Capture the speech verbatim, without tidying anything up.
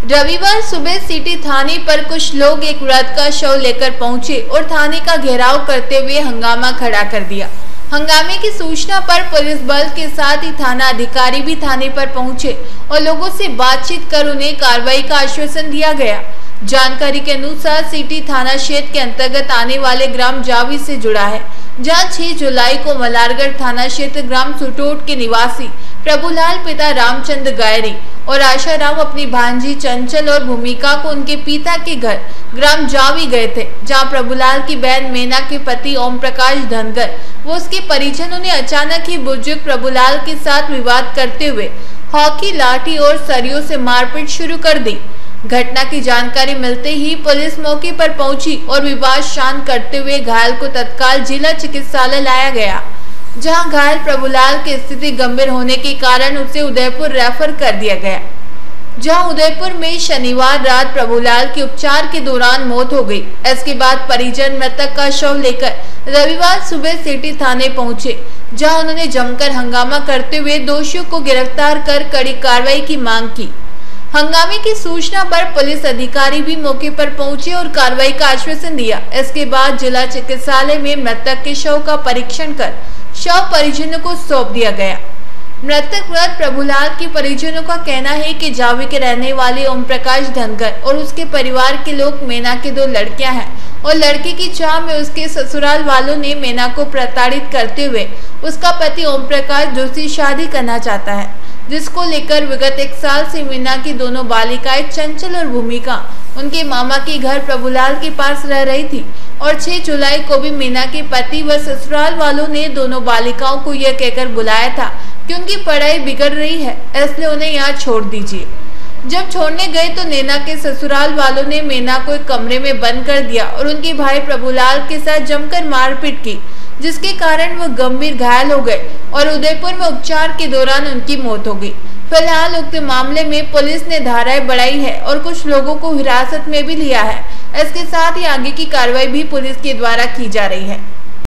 रविवार सुबह सिटी थाने पर कुछ लोग एक वृद्ध का शव लेकर पहुंचे और थाने का घेराव करते हुए हंगामा खड़ा कर दिया। हंगामे की सूचना पर पुलिस बल के साथ ही थाना अधिकारी भी थाने पर पहुंचे और लोगों से बातचीत कर उन्हें कार्रवाई का आश्वासन दिया गया। जानकारी के अनुसार सिटी थाना क्षेत्र के अंतर्गत आने वाले ग्राम जावी से जुड़ा है, जहां छह जुलाई को मलारगढ़ थाना क्षेत्र ग्राम सुटोट के निवासी प्रभुलाल पिता रामचंद्र गायरी और आशाराम अपनी भांजी चंचल और भूमिका को उनके पिता के घर ग्राम जावी गए थे, जहां प्रभुलाल की बहन मीना के पति ओम प्रकाश धनगर वो उसके परिजनों ने अचानक ही बुजुर्ग प्रभुलाल के साथ विवाद करते हुए हॉकी, लाठी और सरियों से मारपीट शुरू कर दी। घटना की जानकारी मिलते ही पुलिस मौके पर पहुंची और विवाद शांत करते हुए घायल को तत्काल जिला चिकित्सालय लाया गया, जहां घायल प्रभुलाल की स्थिति गंभीर होने के कारण उसे उदयपुर रेफर कर दिया गया, जहां उदयपुर में शनिवार रात प्रभुलाल की उपचार के दौरान मौत हो गई। इसके बाद परिजन मृतक का शव लेकर रविवार सुबह सिटी थाने पहुंचे, जहां उन्होंने जमकर हंगामा करते हुए दोषियों को गिरफ्तार कर कड़ी कार्रवाई की मांग की। हंगामे की सूचना पर पुलिस अधिकारी भी मौके पर पहुंचे और कार्रवाई का आश्वासन दिया। इसके बाद जिला चिकित्सालय में मृतक के शव का परीक्षण कर शव परिजनों को सौंप दिया गया। मृतक वृद्ध प्रभुलाल के परिजनों का कहना है कि जावी के रहने वाले ओम प्रकाश धनगर और उसके परिवार के लोग मीना के दो लड़कियां हैं और लड़के की चाह में उसके ससुराल वालों ने मीना को प्रताड़ित करते हुए उसका पति ओम प्रकाश दूसरी शादी करना चाहता है, जिसको लेकर विगत एक साल से मीना की दोनों बालिकाएं चंचल और भूमिका उनके मामा के घर प्रभुलाल के पास रह रही थी और छह जुलाई को भी मीना के पति व ससुराल वालों ने दोनों बालिकाओं को यह कहकर बुलाया था कि उनकी पढ़ाई बिगड़ रही है, इसलिए उन्हें यहाँ छोड़ दीजिए। जब छोड़ने गए तो नैना के ससुराल वालों ने मीना को एक कमरे में बंद कर दिया और उनके भाई प्रभुलाल के साथ जमकर मारपीट की, जिसके कारण वो गंभीर घायल हो गए और उदयपुर में उपचार के दौरान उनकी मौत हो गई। फिलहाल उक्त मामले में पुलिस ने धाराएं बढ़ाई है और कुछ लोगों को हिरासत में भी लिया है। इसके साथ ही आगे की कार्रवाई भी पुलिस के द्वारा की जा रही है।